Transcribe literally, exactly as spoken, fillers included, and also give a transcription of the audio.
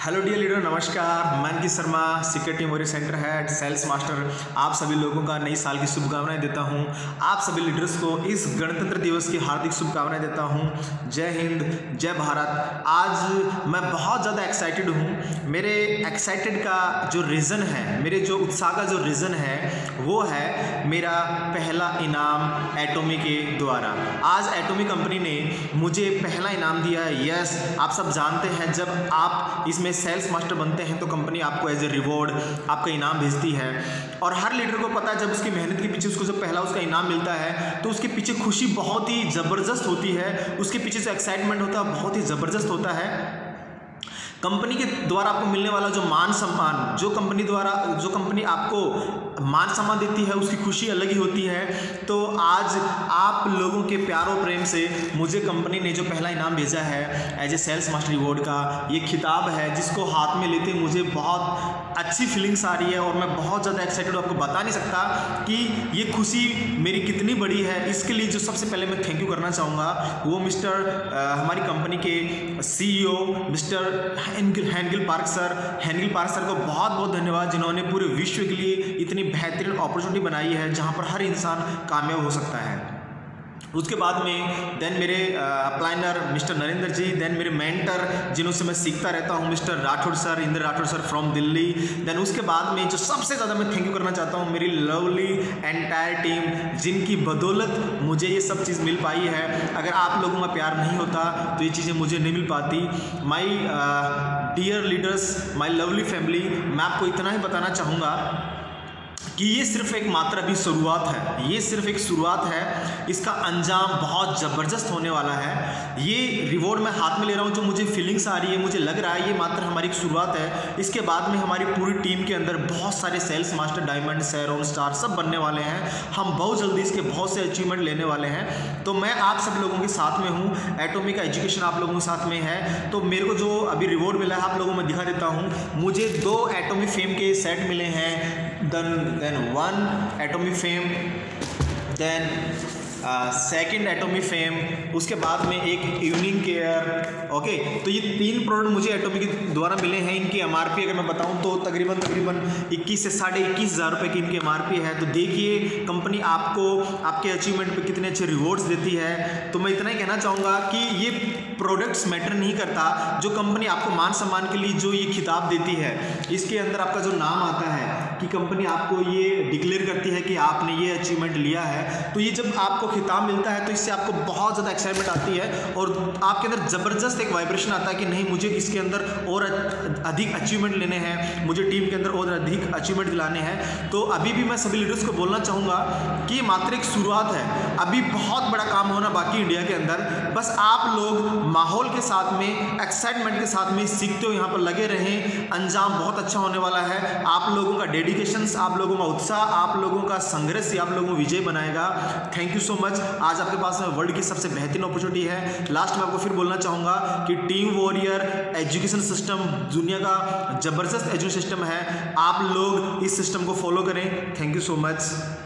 Hello dear leader, नमस्कार। मैं Ankit Sharma, secret team warrior centre head, sales master. आप सभी लोगों का नई साल की शुभकामनाएं देता हूं। आप सभी लीडर्स को इस गणतंत्र दिवस की हार्दिक शुभकामनाएं देता हूं। जय हिंद, जय भारत। आज मैं बहुत ज़्यादा एक्साइटेड हूं। मेरे एक्साइटेड का जो रीज़न है, मेरे जो उत्साह का जो रीज़न है वो है मेरा पहला इनाम एटोमी के द्वारा। आज एटोमी कंपनी ने मुझे पहला इनाम दिया है। यस, आप सब जानते हैं जब आप इसमें सेल्स मास्टर बनते हैं तो कंपनी आपको एज ए रिवॉर्ड आपका इनाम भेजती है। और हर लीडर को पता है जब उसकी मेहनत के पीछे उसको जब पहला उसका इनाम मिलता है तो उसके पीछे खुशी बहुत ही ज़बरदस्त होती है। उसके पीछे जो एक्साइटमेंट होता है बहुत ही ज़बरदस्त होता है। कंपनी के द्वारा आपको मिलने वाला जो मान सम्मान, जो कंपनी द्वारा जो कंपनी आपको मान सम्मान देती है, उसकी खुशी अलग ही होती है। तो आज आप लोगों के प्यारो प्रेम से मुझे कंपनी ने जो पहला इनाम भेजा है as a sales master reward का, ये खिताब है जिसको हाथ में लेते मुझे बहुत अच्छी फीलिंग्स आ रही है और मैं बहुत ज़्यादा एक्साइटेड हूँ। आपको बता नहीं सकता कि ये खुशी मेरी कितनी बड़ी है। इसके लिए जो सबसे पहले मैं थैंक यू करना चाहूँगा वो मिस्टर हमारी कंपनी के C E O mister Hangil Park sir Hangil Park sir को बहुत बहुत धन्यवाद, जिन्होंने पूरे विश्व के लिए इतनी बेहतरीन अपॉर्चुनिटी बनाई है जहां पर हर इंसान कामयाब हो सकता है। उसके बाद में देन मेरे upliner mister Narendra ji, then मेरे मेंटर जिन्हों से मैं सीखता रहता हूं mister Rathore sir, Indra Rathore sir from Delhi. Then उसके बाद में जो सबसे ज़्यादा मैं थैंक यू करना चाहता हूं मेरी लवली एंटायर टीम, जिनकी बदौलत मुझे ये सब चीज़ मिल पाई है। अगर आप लोगों का प्यार नहीं होता तो ये चीज़ें मुझे नहीं मिल पाती। My dear leaders, my lovely family, मैं आपको इतना ही बताना चाहूँगा कि ये सिर्फ एक मात्र अभी शुरुआत है। ये सिर्फ एक शुरुआत है, इसका अंजाम बहुत ज़बरदस्त होने वाला है। ये रिवॉर्ड मैं हाथ में ले रहा हूँ, जो मुझे फीलिंग्स आ रही है, मुझे लग रहा है ये मात्र हमारी एक शुरुआत है। इसके बाद में हमारी पूरी टीम के अंदर बहुत सारे sales master, diamond, Sharon, star सब बनने वाले हैं। हम बहुत जल्दी इसके बहुत से अचीवमेंट लेने वाले हैं। तो मैं आप सब लोगों के साथ में हूँ। एटोमी का एजुकेशन आप लोगों के साथ में है। तो मेरे को जो अभी रिवॉर्ड मिला है आप लोगों को मैं दिखा देता हूँ। मुझे दो एटोमी फेम के सेट मिले हैं। Then then one Atomy fame, then second Atomy fame, उसके बाद में एक इवनिंग केयर। ओके, तो ये तीन प्रोडक्ट मुझे एटोमी के द्वारा मिले हैं। इनकी एम आर पी अगर मैं बताऊं तो तकरीबन तकरीबन इक्कीस से साढ़े इक्कीस हज़ार रुपये की इनकी एम आर पी है। तो देखिए कंपनी आपको आपके अचीवमेंट पे कितने अच्छे रिवॉर्ड्स देती है। तो मैं इतना ही कहना चाहूँगा कि ये प्रोडक्ट्स मैटर नहीं करता, जो कंपनी आपको मान सम्मान के लिए जो ये खिताब देती है, इसके अंदर आपका जो नाम आता है कि कंपनी आपको ये डिक्लेयर करती है कि आपने ये अचीवमेंट लिया है। तो ये जब आपको खिताब मिलता है तो इससे आपको बहुत ज़्यादा एक्साइटमेंट आती है और आपके अंदर ज़बरदस्त एक वाइब्रेशन आता है कि नहीं, मुझे इसके अंदर और अधिक अचीवमेंट लेने हैं, मुझे टीम के अंदर और अधिक अचीवमेंट दिलाने हैं। तो अभी भी मैं सभी लीडर्स को बोलना चाहूँगा कि ये मात्र एक शुरुआत है, अभी बहुत बड़ा काम होना बाकी इंडिया के अंदर। बस आप लोग माहौल के साथ में, एक्साइटमेंट के साथ में सीखते हो, यहाँ पर लगे रहें। अंजाम बहुत अच्छा होने वाला है। आप लोगों का डेडिकेशन, आप लोगों का उत्साह, आप लोगों का संघर्ष आप लोगों को विजय बनाएगा। Thank you so much. आज आपके पास में वर्ल्ड की सबसे बेहतरीन अपॉर्चुनिटी है। लास्ट में आपको फिर बोलना चाहूँगा कि टीम वॉरियर एजुकेशन सिस्टम दुनिया का ज़बरदस्त एजुकेशन सिस्टम है। आप लोग इस सिस्टम को फॉलो करें। Thank you so much.